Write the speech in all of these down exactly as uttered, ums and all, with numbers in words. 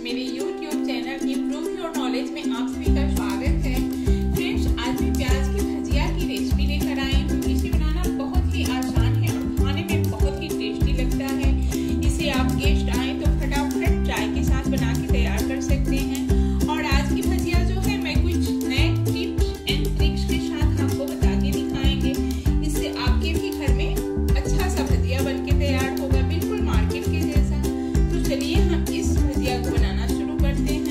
मेरे YouTube channel improve your knowledge में आप सभी का स्वागत है। फ्रेंड्स, आज मैं प्याज की भजिया की रेसिपी लेकर आई हूँ। इसे बनाना बहुत ही आसान है और खाने में बहुत ही टेस्टी लगता है। इसे आप गेस्ट आए तो फटाफट चाय के साथ बना के तैयार कर सकते हैं। और आज की भजिया जो है मैं कुछ नए टिप्स एंड ट्रिक्स के साथ आपको बता के दिखाएंगे। इससे आपके भी घर में अच्छा सा भजिया बन के तैयार होगा, बिल्कुल मार्केट के जैसा। तो चलिए हम इस भजिया को बनाना शुरू करते हैं।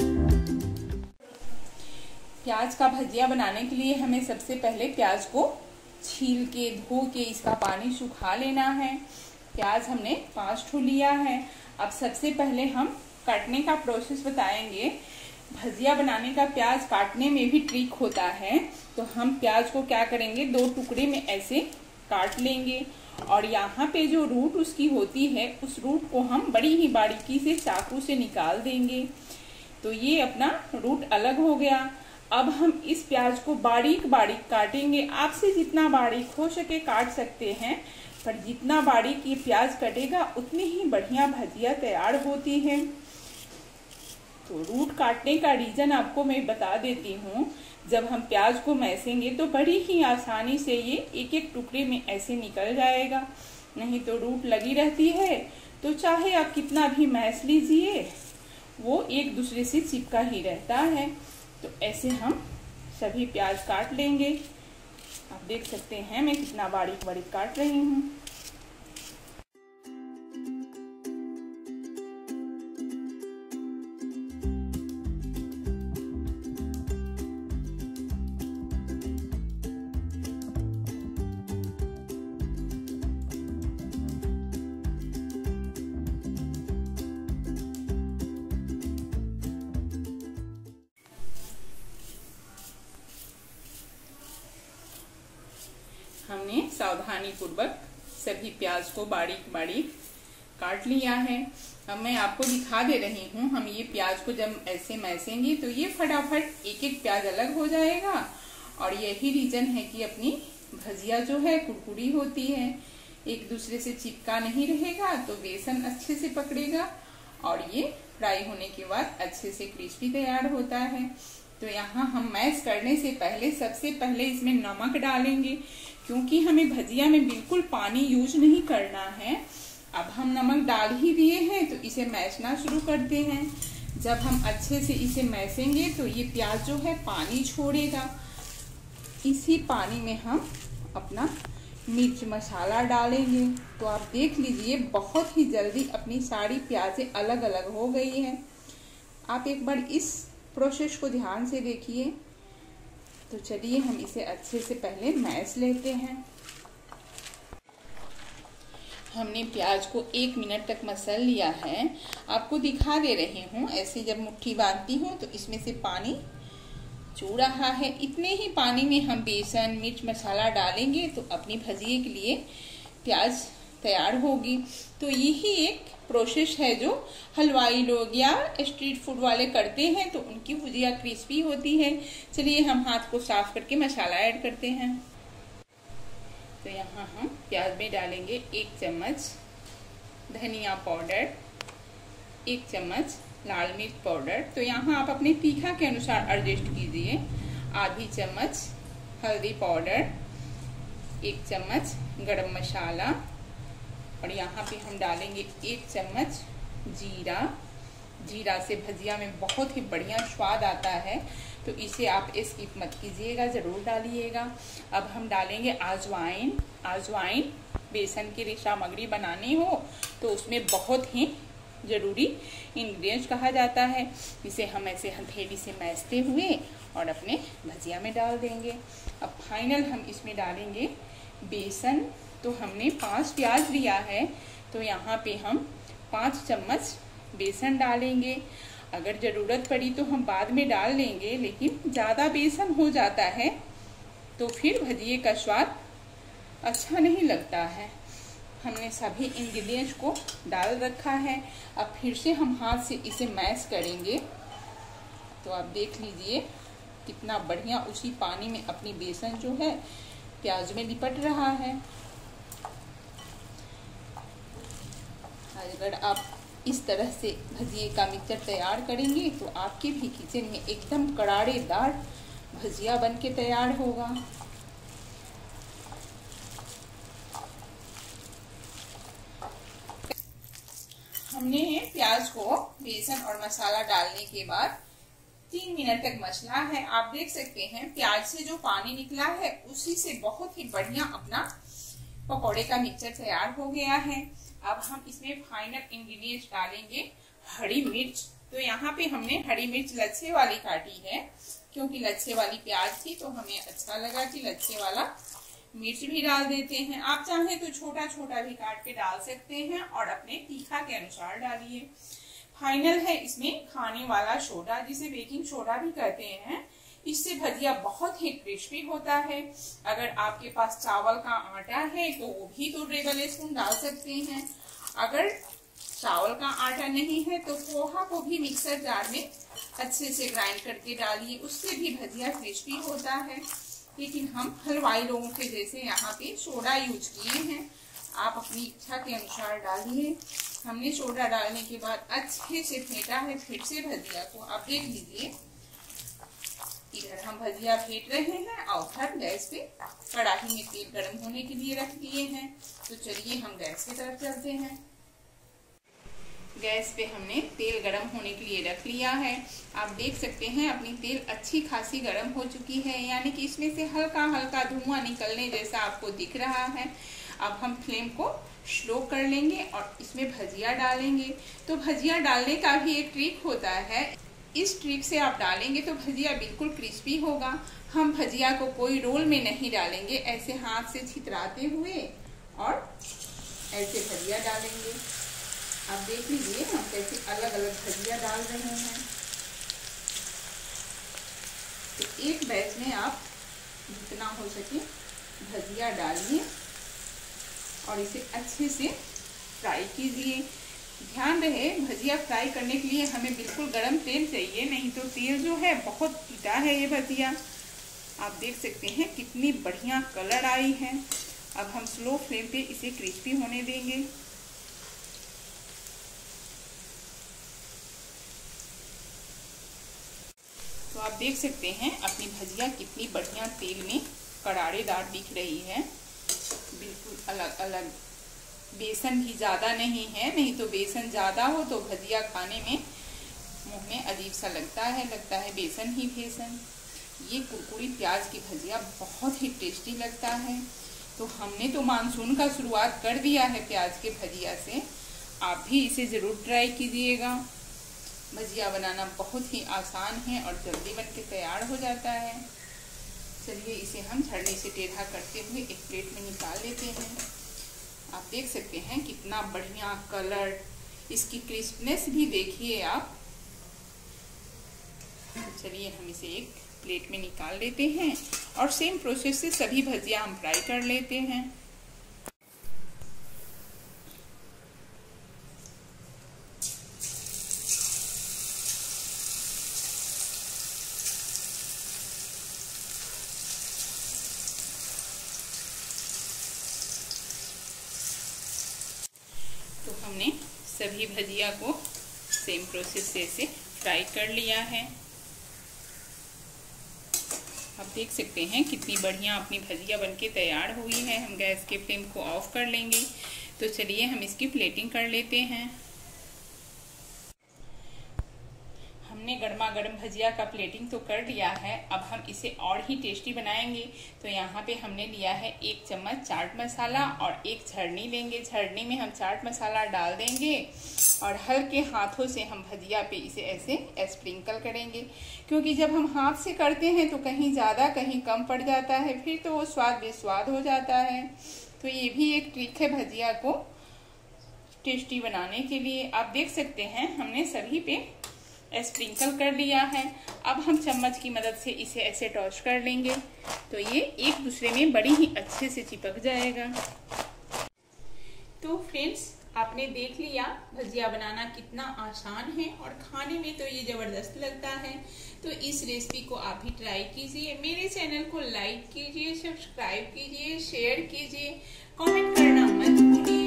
प्याज का भजिया बनाने के लिए हमें सबसे पहले प्याज को छील के धो के इसका पानी सुखा लेना है। प्याज हमने पाँच ठो लिया है। अब सबसे पहले हम काटने का प्रोसेस बताएंगे। भजिया बनाने का प्याज काटने में भी ट्रिक होता है। तो हम प्याज को क्या करेंगे, दो टुकड़े में ऐसे काट लेंगे और यहाँ पे जो रूट उसकी होती है उस रूट को हम बड़ी ही बारीकी से चाकू से निकाल देंगे। तो ये अपना रूट अलग हो गया। अब हम इस प्याज को बारीक बारीक काटेंगे। आपसे जितना बारीक हो सके काट सकते हैं, पर जितना बारीक ये प्याज कटेगा उतनी ही बढ़िया भजिया तैयार होती है। तो रूट काटने का रीजन आपको मैं बता देती हूँ। जब हम प्याज को मैसेंगे तो बड़ी ही आसानी से ये एक एक टुकड़े में ऐसे निकल जाएगा। नहीं तो रूट लगी रहती है तो चाहे आप कितना भी मैस लीजिए वो एक दूसरे से चिपका ही रहता है। तो ऐसे हम सभी प्याज काट लेंगे। आप देख सकते हैं मैं कितना बारीक बारीक काट रही हूँ। हमने सावधानी पूर्वक सभी प्याज को बारीक बारीक काट लिया है। अब मैं आपको दिखा दे रही हूँ। हम ये प्याज को जब ऐसे मैसेंगे तो ये फटाफट एक एक प्याज अलग हो जाएगा। और यही रीजन है कि अपनी भजिया जो है कुरकुरी होती है, एक दूसरे से चिपका नहीं रहेगा तो बेसन अच्छे से पकड़ेगा और ये फ्राई होने के बाद अच्छे से क्रिस्पी तैयार होता है। तो यहाँ हम मैश करने से पहले सबसे पहले इसमें नमक डालेंगे, क्योंकि हमें भजिया में बिल्कुल पानी यूज नहीं करना है। अब हम नमक डाल ही दिए हैं तो इसे मैशना शुरू करते हैं। जब हम अच्छे से इसे मैसेंगे तो ये प्याज जो है पानी छोड़ेगा। इसी पानी में हम अपना मिर्च मसाला डालेंगे। तो आप देख लीजिए बहुत ही जल्दी अपनी सारी प्याजें अलग अलग हो गई है। आप एक बार इस प्रोसेस को ध्यान से देखिए। तो चलिए हम इसे अच्छे से पहले मैश लेते हैं। हमने प्याज को एक मिनट तक मसल लिया है। आपको दिखा दे रही हूँ। ऐसे जब मुट्ठी बांधती हूँ तो इसमें से पानी चू रहा है। इतने ही पानी में हम बेसन मिर्च मसाला डालेंगे तो अपनी भजिए के लिए प्याज तैयार होगी। तो यही एक प्रोसेस है जो हलवाई लोग या स्ट्रीट फूड वाले करते हैं, तो उनकी भुजिया क्रिस्पी होती है। चलिए हम हाथ को साफ करके मसाला ऐड करते हैं। तो यहाँ हम प्याज में डालेंगे एक चम्मच धनिया पाउडर, एक चम्मच लाल मिर्च पाउडर। तो यहाँ आप अपने तीखा के अनुसार एडजस्ट कीजिए। आधी चम्मच हल्दी पाउडर, एक चम्मच गरम मसाला और यहाँ पे हम डालेंगे एक चम्मच जीरा। जीरा से भजिया में बहुत ही बढ़िया स्वाद आता है, तो इसे आप स्किप मत कीजिएगा, जरूर डालिएगा। अब हम डालेंगे अजवाइन। अजवाइन बेसन की सामग्री बनानी हो तो उसमें बहुत ही जरूरी इंग्रेडिएंट्स कहा जाता है। इसे हम ऐसे हथेली से मैसते हुए और अपने भजिया में डाल देंगे। अब फाइनल हम इसमें डालेंगे बेसन। तो हमने पांच प्याज लिया है तो यहाँ पे हम पाँच चम्मच बेसन डालेंगे। अगर ज़रूरत पड़ी तो हम बाद में डाल लेंगे, लेकिन ज़्यादा बेसन हो जाता है तो फिर भजिए का स्वाद अच्छा नहीं लगता है। हमने सभी इंग्रेडिएंट्स को डाल रखा है। अब फिर से हम हाथ से इसे मैश करेंगे। तो आप देख लीजिए कितना बढ़िया उसी पानी में अपनी बेसन जो है प्याज में लिपट रहा है। अगर आप इस तरह से भजिए का मिक्सचर तैयार करेंगे तो आपके भी किचन में एकदम करारेदार भजिया बन के तैयार होगा। हमने प्याज को बेसन और मसाला डालने के बाद तीन मिनट तक मसला है। आप देख सकते हैं प्याज से जो पानी निकला है उसी से बहुत ही बढ़िया अपना पकौड़े का मिक्सचर तैयार हो गया है। अब हम इसमें फाइनल इंग्रेडिएंट्स डालेंगे हरी मिर्च। तो यहाँ पे हमने हरी मिर्च लच्छे वाली काटी है, क्योंकि लच्छे वाली प्याज थी तो हमें अच्छा लगा कि लच्छे वाला मिर्च भी डाल देते हैं। आप चाहें तो छोटा छोटा भी काट के डाल सकते हैं और अपने तीखा के अनुसार डालिए। फाइनल है इसमें खाने वाला सोडा, जिसे बेकिंग सोडा भी कहते हैं। इससे भजिया बहुत ही क्रिस्पी होता है। अगर आपके पास चावल का आटा है तो वो भी दो टेबल स्पून डाल सकते हैं। अगर चावल का आटा नहीं है तो पोहा को भी मिक्सर जार में अच्छे से ग्राइंड करके डालिए, उससे भी भजिया क्रिस्पी होता है। लेकिन हम हलवाई लोगों के जैसे यहाँ पे सोडा यूज किए हैं। आप अपनी इच्छा के अनुसार डालिए। हमने सोडा डालने के बाद अच्छे से फेंटा है फिर से भजिया को। आप देख लीजिए, इधर हम भजिया फेंट रहे हैं और उधर गैस पे कढ़ाई में तेल गर्म होने के लिए रख दिए हैं। तो चलिए हम गैस की तरफ चलते हैं। गैस पे हमने तेल गरम होने के लिए रख लिया है। आप देख सकते हैं अपनी तेल अच्छी खासी गरम हो चुकी है, यानी कि इसमें से हल्का हल्का धुआं निकलने जैसा आपको दिख रहा है। अब हम फ्लेम को स्लो कर लेंगे और इसमें भजिया डालेंगे। तो भजिया डालने का भी एक ट्रिक होता है। इस ट्रिक से आप डालेंगे तो भजिया बिल्कुल क्रिस्पी होगा। हम भजिया को कोई रोल में नहीं डालेंगे, ऐसे हाथ से छितराते हुए और ऐसे भजिया डालेंगे। आप देख लीजिए हम कैसे अलग अलग भजिया डाल रहे हैं। तो एक बैच में आप जितना हो सके भजिया डालिए और इसे अच्छे से फ्राई कीजिए। ध्यान रहे भजिया फ्राई करने के लिए हमें बिल्कुल गरम तेल चाहिए, नहीं तो तेल जो है बहुत पीता है ये भजिया। आप देख सकते हैं कितनी बढ़िया कलर आई है। अब हम स्लो फ्लेम पे इसे क्रिस्पी होने देंगे। तो आप देख सकते हैं अपनी भजिया कितनी बढ़िया तेल में करारेदार दिख रही है। बिल्कुल अलग अलग, बेसन भी ज़्यादा नहीं है, नहीं तो बेसन ज़्यादा हो तो भजिया खाने में मुंह में अजीब सा लगता है, लगता है बेसन ही बेसन। ये कुरकुरी प्याज की भजिया बहुत ही टेस्टी लगता है। तो हमने तो मानसून का शुरुआत कर दिया है प्याज के भजिया से। आप भी इसे ज़रूर ट्राई कीजिएगा। भजिया बनाना बहुत ही आसान है और जल्दी बन के तैयार हो जाता है। चलिए इसे हम छलनी से टेढ़ा करते हुए एक प्लेट में निकाल लेते हैं। आप देख सकते हैं कितना बढ़िया कलर, इसकी क्रिस्पनेस भी देखिए आप। चलिए हम इसे एक प्लेट में निकाल लेते हैं और सेम प्रोसेस से सभी भजिया हम फ्राई कर लेते हैं। तो हमने सभी भजिया को सेम प्रोसेस से इसे फ्राई कर लिया है। आप देख सकते हैं कितनी बढ़िया अपनी भजिया बनके तैयार हुई है। हम गैस के फ्लेम को ऑफ कर लेंगे। तो चलिए हम इसकी प्लेटिंग कर लेते हैं। हमने गर्मा गर्म भजिया का प्लेटिंग तो कर लिया है। अब हम इसे और ही टेस्टी बनाएंगे। तो यहाँ पे हमने लिया है एक चम्मच चाट मसाला और एक झरनी लेंगे। झरनी में हम चाट मसाला डाल देंगे और हल्के हाथों से हम भजिया पे इसे ऐसे स्प्रिंकल करेंगे, क्योंकि जब हम हाथ से करते हैं तो कहीं ज़्यादा कहीं कम पड़ जाता है, फिर तो वो स्वाद बेस्वाद हो जाता है। तो ये भी एक ट्रिक है भजिया को टेस्टी बनाने के लिए। आप देख सकते हैं हमने सभी पे स्प्रिंकल कर लिया है। अब हम चम्मच की मदद से इसे ऐसे टॉस कर लेंगे तो ये एक दूसरे में बड़ी ही अच्छे से चिपक जाएगा। तो फ्रेंड्स, आपने देख लिया भजिया बनाना कितना आसान है और खाने में तो ये जबरदस्त लगता है। तो इस रेसिपी को आप भी ट्राई कीजिए। मेरे चैनल को लाइक कीजिए, सब्सक्राइब कीजिए, शेयर कीजिए, कमेंट करना मत भूलिए।